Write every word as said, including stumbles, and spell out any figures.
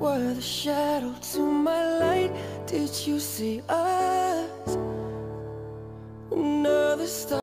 were the shadow to my light. Did you see us? Another star.